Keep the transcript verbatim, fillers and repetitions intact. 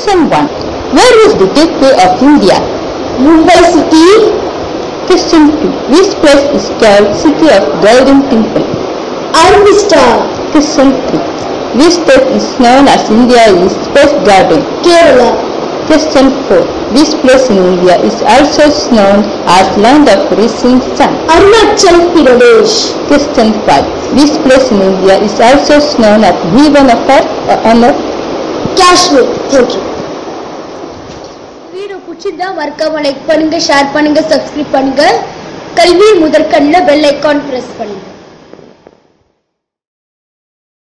Question one. Where is the gateway of India? Mumbai city. Question two. Which place is called City of Golden Temple? Arvista. Question three. Which state is known as India's Space Garden? Kerala. Question four. Which place in India is also known as Land of Rising Sun? Arunachal Pradesh. Question five. Which place in India is also known as Heaven of Earth on Earth? Kashmir. Thank you. Video பிடிச்சிருந்தா மறக்காம like பண்ணுங்க, share பண்ணுங்க, subscribe பண்ணுங்க. கல்வி முதற்கண்ணில் bell icon press பண்ணுங்க.